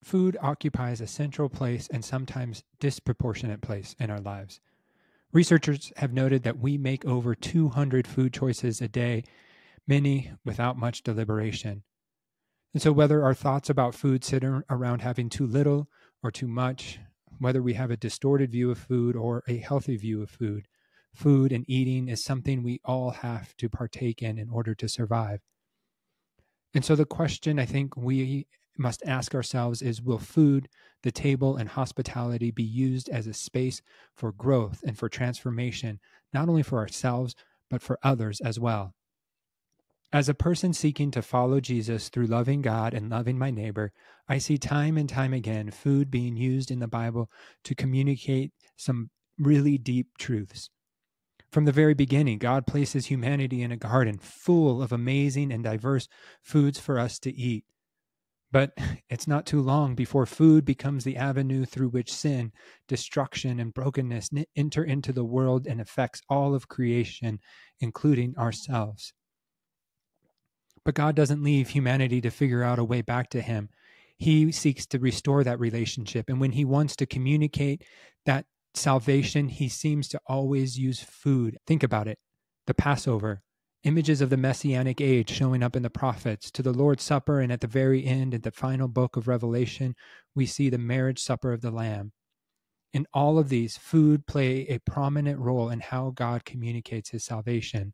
Food occupies a central place and sometimes disproportionate place in our lives. Researchers have noted that we make over 200 food choices a day, many without much deliberation. And so whether our thoughts about food sit around having too little or too much, whether we have a distorted view of food or a healthy view of food, food and eating is something we all have to partake in order to survive. And so the question I think we must ask ourselves is, will food, the table, and hospitality be used as a space for growth and for transformation, not only for ourselves, but for others as well? As a person seeking to follow Jesus through loving God and loving my neighbor, I see time and time again food being used in the Bible to communicate some really deep truths. From the very beginning, God places humanity in a garden full of amazing and diverse foods for us to eat. But it's not too long before food becomes the avenue through which sin, destruction, and brokenness enter into the world and affects all of creation, including ourselves. But God doesn't leave humanity to figure out a way back to Him. He seeks to restore that relationship. And when He wants to communicate that salvation, He seems to always use food. Think about it. The Passover, images of the Messianic age showing up in the prophets, to the Lord's Supper, and at the very end, in the final book of Revelation, we see the marriage supper of the Lamb. In all of these, food play a prominent role in how God communicates His salvation.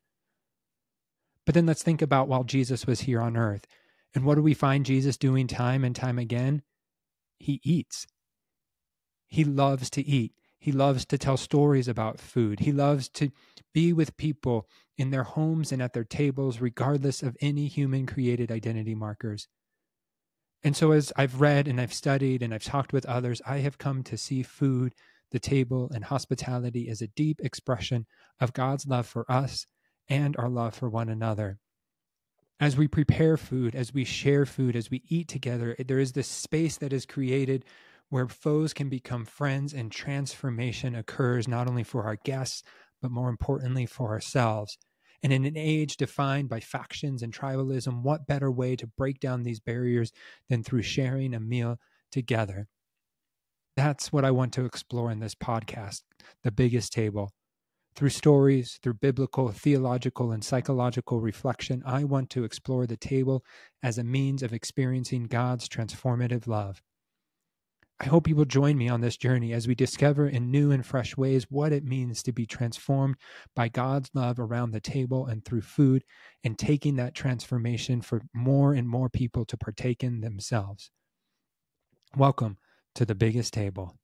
But then let's think about while Jesus was here on earth. And what do we find Jesus doing time and time again? He eats. He loves to eat. He loves to tell stories about food. He loves to be with people in their homes and at their tables, regardless of any human-created identity markers. And so as I've read and I've studied and I've talked with others, I have come to see food, the table, and hospitality as a deep expression of God's love for us and our love for one another. As we prepare food, as we share food, as we eat together, there is this space that is created where foes can become friends and transformation occurs not only for our guests, but more importantly for ourselves. And in an age defined by factions and tribalism, what better way to break down these barriers than through sharing a meal together? That's what I want to explore in this podcast, The Biggest Table. Through stories, through biblical, theological, and psychological reflection, I want to explore the table as a means of experiencing God's transformative love. I hope you will join me on this journey as we discover in new and fresh ways what it means to be transformed by God's love around the table and through food, and taking that transformation for more and more people to partake in themselves. Welcome to The Biggest Table.